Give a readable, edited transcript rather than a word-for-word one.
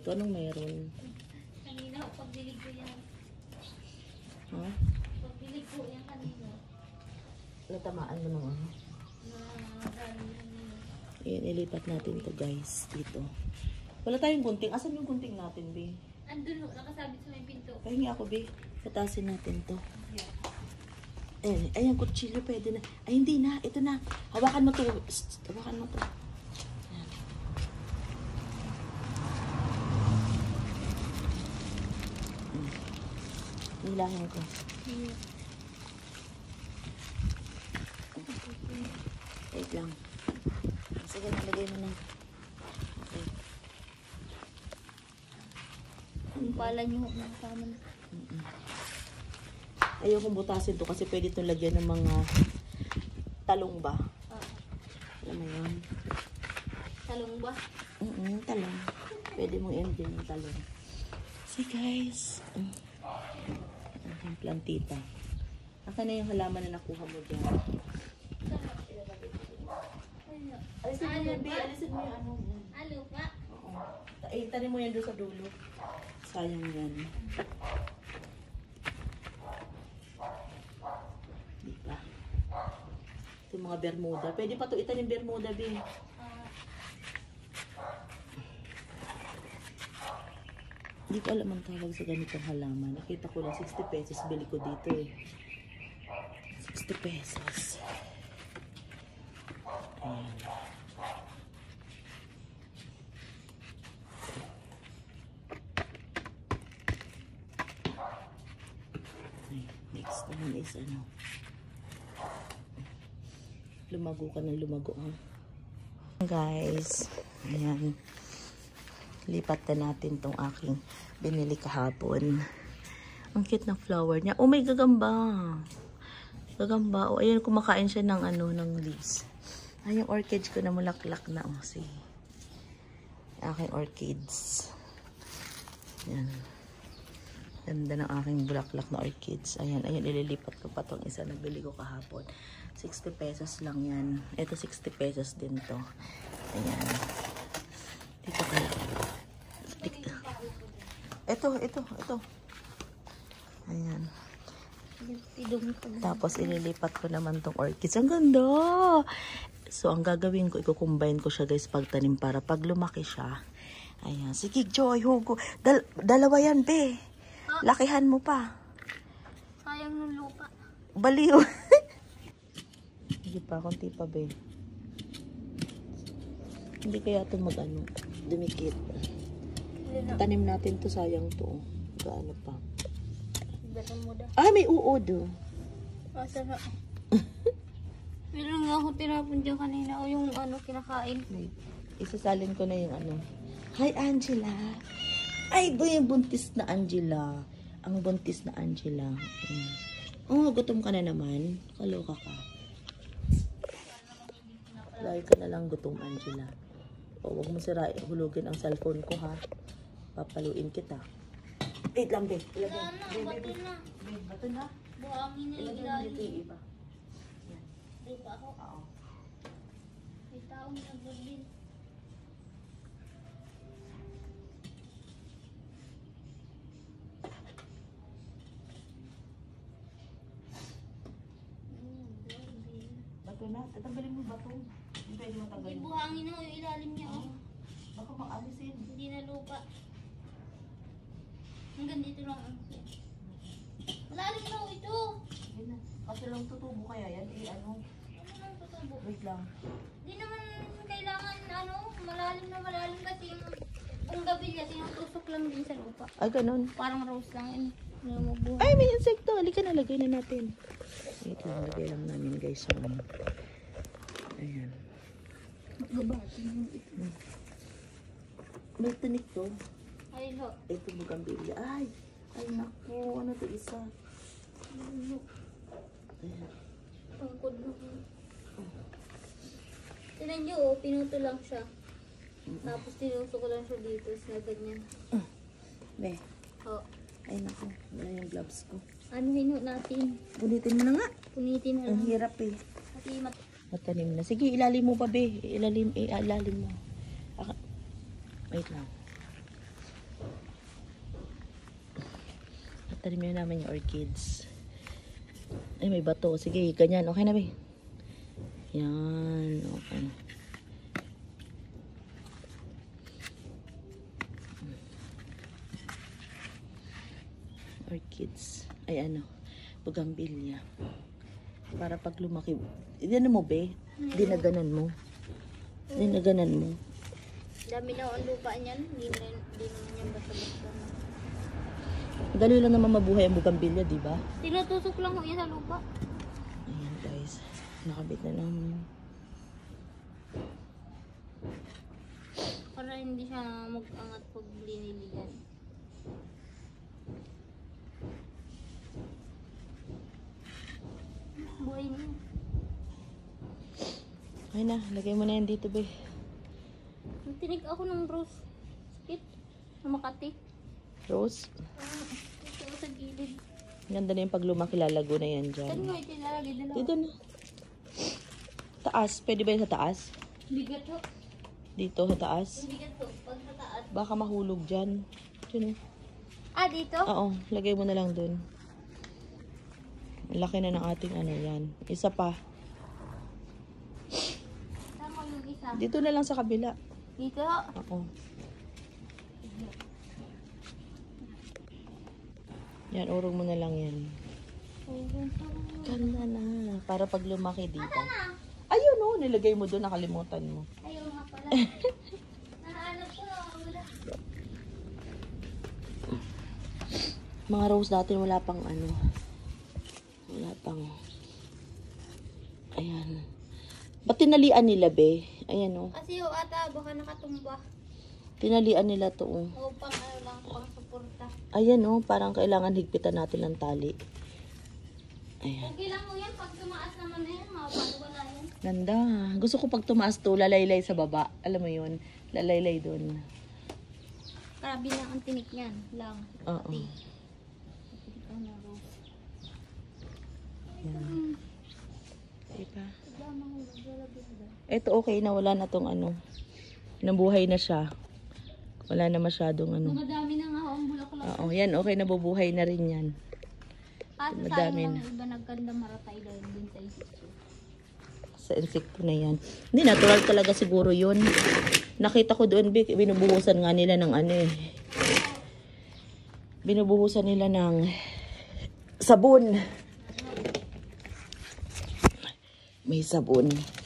dito. Anong meron? Kanina, pagdilig ko yan. Ha? Pagdilig ko yan kanina. Natamaan mo naman. Ayan, ilipat natin to guys. Dito. Wala tayong gunting. Asan yung gunting natin, be? Andun, nakasabit sa may pinto. Pahingi ako, be. Patasin natin to. Ayan, ayan, kutsilyo pwede na. Ay, hindi na. Ito na. Hawakan mo to. Hawakan mo to. Ayan. Nilahin ko. Wait lang. Sige, nalagay mo na. Okay. Ang pala nyo, nakasama na. Ayokong butasin to kasi pwede itong lagyan ng mga talong ba? Alam mo yun? Talong ba? Talong. Pwede mong end din yung talong. See guys. Ang plantita. Aka na yung halaman na nakuha mo dyan. Alisin mo yan, Bea. Alisin mo yung ano. Alo pa? Oo. Tanim mo yan doon sa dulo. Sayang yan. Diba? Ito yung mga bermuda. Pwede pa ito itanim bermuda, Bea. Hindi ko alam ang tawag sa ganitong halaman. Nakita ko lang 60 pesos. Bili ko dito eh. 60 pesos. Ayan. Next naman is ano. Lumago ka ng lumago, ha? Guys, ayan. Lipat na natin tong aking binili kahapon. Ang cute ng flower niya. Oh, may gagamba. Gagamba. Oh, ayan, kumakain siya ng ano, ng leaves. Ay, yung orchids ko na mulaklak na. Oh, see. Aking orchids. Ayan. Ganda ng aking bulaklak na orchids. Ayan, ayan, ililipat ko pa tong isa na bili ko kahapon. 60 pesos lang yan. Ito 60 pesos din to. Ayan. Dito ka lang. Ito. Ayan. Tapos ililipat ko naman tong orchids. Ang ganda! So, ang gagawin ko, i-combine ko siya guys pagtanim para pag lumaki siya. Ayan. Sige, Joy, Hugo. Dalawa yan, be. Lakihan mo pa. Sayang ng lupa. Baliw. Hindi pa, konti pa, be. Hindi kaya ito mag-ano, dumikit. Tanim natin to, sayang to. Gaano pa. Ay, may uod. Asa na. Meron nga ako tinapon dyan kanina. O yung ano, kinakain. Wait, isasalin ko na yung ano. Hi, Angela. Ay, boy, yung buntis na Angela. Ang buntis na Angela. Oh, gutom ka na naman. Kaloka ka. Lagi ka na lang gutom, Angela. O, huwag mo sirain, hulugin ang cellphone ko, ha. Papaluin kita. Wait lang, babe. Bato na. Babe, bato na. Buhangin na yung Ilagay mo ilalim. dito yung iba. Yan. Di pa ako. Oo. May taong nagbagin. Bato na. Tatanggalin mo bato. Hindi pwede matanggalin. Buhangin na yung ilalim niya. Oh. Baka maalisin. Hindi na lupa. Hanggang dito lang. Malalim na oh, ito. Yun na. Kasi lang tutubo kaya yan. Eh, ano? Ano lang tutubo? Wait lang. Hindi naman kailangan ano, malalim kasi yung gabi kasi yung tusok lang din sa lupa. Ay, ganun. Parang rose lang yun. Mabuhay. Ay, may insekto. Halika na. Lagay na natin. Wait lang. Lagay lang namin, guys. Yung, ayan. Magbabatin yung ito. May tinik to. Ay, lo. Ito bugambilya. Ay, naku. Ano to isa? Lo. Ayan. Pangkod mo. Tinan nyo, oh, pinuto lang siya. Tapos tinusok ko lang siya dito na ganyan. Be. Oh. Ay, naku. Wala yung gloves ko. Ano hino natin? Punitin mo na nga. Punitin na Ang lang. hirap eh. Kasi Matanim na. Sige, ilalim mo pa, be. Ilalim mo. Wait lang. Tanimin namin yung orchids. Ay, may bato. Sige, ganyan. Okay na, be. Yan. Okay. Orchids. Ay, ano. Bougainvillea. Para pag lumaki. Ano mo, be? Dinaganan mo. Dinaganan mo. Dami na ang lupa niyan. Hindi naman yan basta-basta. Dali lang naman mabuhay ang bougainvillea, di ba? Tinutusok lang ko yan sa lupa. Ayan, guys. Nakabit na namin. Para hindi siya mag-angat pag liniligan. Buhay niya. Ay na, lagay mo na yan dito, be. Tinig ako ng rose. Sakit. Na Makati. Rose. Ito sa gilid. Ganda na yung pag lumaki, lalago na yan Saan dyan. mo itinalagay dalawa? Dito na. Taas. Pwede ba yung sa taas? Bigat to. Dito sa taas. Bigat to. Pag sa taas. Baka mahulog dyan. Dyan. Ah, dito? Oo, lagay mo na lang dun. Laki na ng ating ano yan. Isa pa. Tama yung isa. Dito na lang sa kabila. Dito? Oo. Yan, urong mo na lang yan. Ganda na. Para pag lumaki dito. Ayun o, nilagay mo doon, nakalimutan mo. Ayaw nga pala. Nahanap ko. Wala. Mga rose dati wala pang ano. Wala pang. Ayan. Ba't tinalian nila, be? Ayan o. Kasi yung ata, baka nakatumba. Tinalian nila to o. O pang ano lang, pang suporta. Ayan o, parang kailangan higpitan natin ng tali. Ayan. Okay lang mo yan, pag tumaas naman na yan, mapapagwala yan. Ganda. Gusto ko pag tumaas to, lalaylay sa baba. Alam mo yun? Lalaylay dun. Grabe na ang tinik yan lang. Oo. Ito na rose. Yan. Diba? Tignan mo, naglalagay. Ito okay na, wala na tong ano. Nabuhay na siya. Wala na masyadong ano. Madami na nga ho, ang bulaklak. Oo, yan okay, nabubuhay na rin yan. Kaso madami sayang na. lang iba nagkanda maratay dahil din sa insekto. Sa insekto na yan. Hindi, natural talaga siguro yun. Nakita ko doon, binubuhusan nga nila ng ano eh. Binubuhusan nila ng sabon. May sabon.